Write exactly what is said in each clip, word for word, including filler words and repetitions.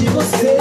você.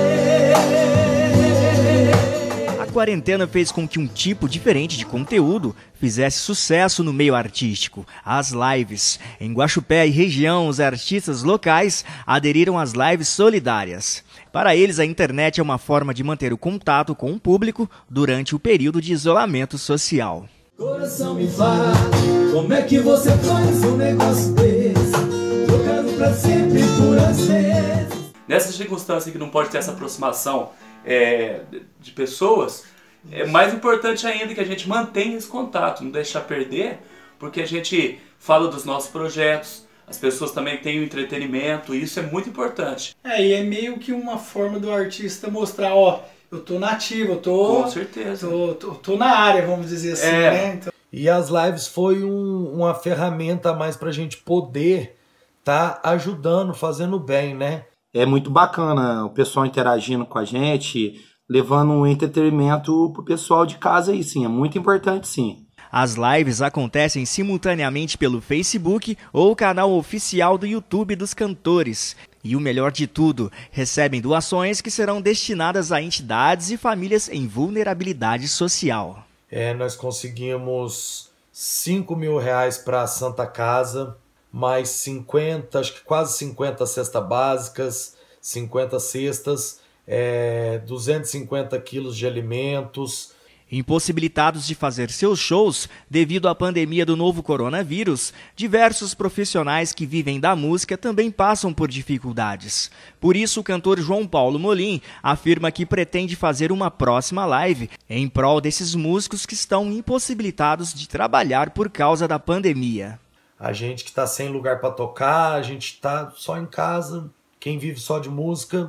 A quarentena fez com que um tipo diferente de conteúdo fizesse sucesso no meio artístico, as lives. Em Guaxupé e região, os artistas locais aderiram às lives solidárias. Para eles, a internet é uma forma de manter o contato com o público durante o período de isolamento social. Coração me fala, como é que você faz um negócio desse, trocando pra sempre por às vezes. Nessa circunstância que não pode ter essa aproximação é, de pessoas, é mais importante ainda que a gente mantenha esse contato, não deixar perder, porque a gente fala dos nossos projetos, as pessoas também têm o entretenimento, e isso é muito importante. É, e é meio que uma forma do artista mostrar, ó, eu tô nativo, eu tô... Com certeza. Tô, tô, tô na área, vamos dizer assim, é. né? Então... E as lives foi um, uma ferramenta a mais pra gente poder tá ajudando, fazendo bem, né? É muito bacana o pessoal interagindo com a gente, levando um entretenimento pro pessoal de casa aí, sim, é muito importante, sim. As lives acontecem simultaneamente pelo Facebook ou canal oficial do YouTube dos cantores. E o melhor de tudo, recebem doações que serão destinadas a entidades e famílias em vulnerabilidade social. É, nós conseguimos cinco mil reais para a Santa Casa, mais cinquenta, acho que quase cinquenta cestas básicas, cinquenta cestas, é, duzentos e cinquenta quilos de alimentos. Impossibilitados de fazer seus shows devido à pandemia do novo coronavírus, diversos profissionais que vivem da música também passam por dificuldades. Por isso, o cantor João Paulo Molim afirma que pretende fazer uma próxima live em prol desses músicos que estão impossibilitados de trabalhar por causa da pandemia. A gente que está sem lugar para tocar, a gente está só em casa, quem vive só de música,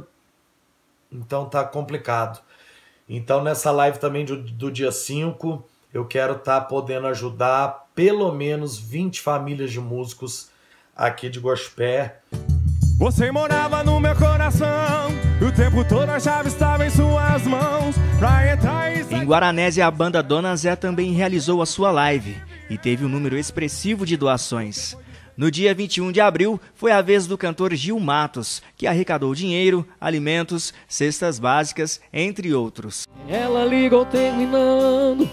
então tá complicado. Então nessa live também do, do dia cinco, eu quero estar tá podendo ajudar pelo menos vinte famílias de músicos aqui de Guaxupé. Você morava no meu coração, o tempo todo a chave estava em suas mãos pra entrar e sair. Em Guaranésia, a banda Dona Zé também realizou a sua live e teve um número expressivo de doações. No dia vinte e um de abril, foi a vez do cantor Gil Matos, que arrecadou dinheiro, alimentos, cestas básicas, entre outros. Ela ligou terminando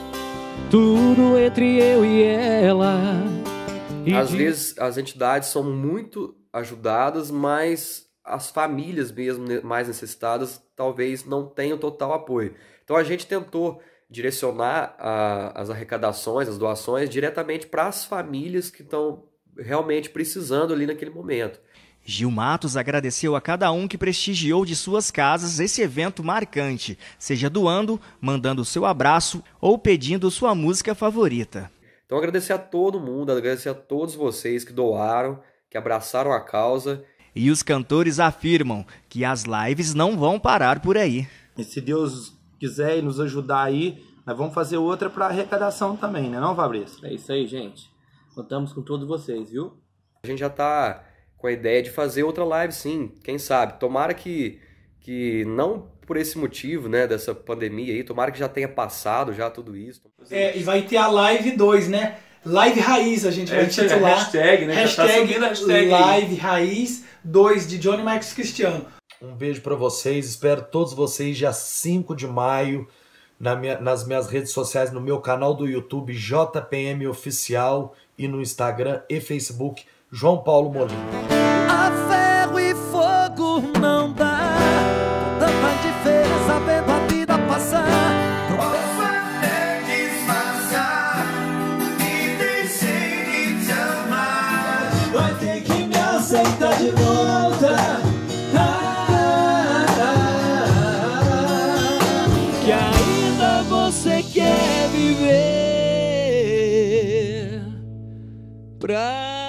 tudo entre eu e ela. E Às vezes as entidades são muito ajudadas, mas as famílias mesmo mais necessitadas talvez não tenham total apoio. Então a gente tentou direcionar a, as arrecadações, as doações diretamente para as famílias que estão realmente precisando ali naquele momento. Gil Matos agradeceu a cada um que prestigiou de suas casas esse evento marcante, seja doando, mandando seu abraço ou pedindo sua música favorita. Então agradecer a todo mundo, agradecer a todos vocês que doaram, que abraçaram a causa. E os cantores afirmam que as lives não vão parar por aí. E se Deus quiser nos ajudar aí, nós vamos fazer outra para arrecadação também, né não, Fabrício? É isso aí, gente. Contamos com todos vocês, viu? A gente já tá com a ideia de fazer outra live, sim. Quem sabe? Tomara que, que não por esse motivo, né, dessa pandemia aí, tomara que já tenha passado já tudo isso. É, e vai ter a live dois, né? Live Raiz, a gente vai é, titular. Hashtag, né? Hashtag, já tá subindo a hashtag Live aí. Raiz dois, de Johnny Marcos Cristiano. Um beijo para vocês, espero todos vocês dia cinco de maio, na minha, nas minhas redes sociais, no meu canal do YouTube, J P M Oficial, e no Instagram e Facebook, João Paulo Molim. A ferro e fogo não dá, tanta diferença vendo a vida passar. Posso até disfarçar e deixei de te amar. Vai ter que me aceitar de volta. Ah, ah, ah, que ainda você quer viver pra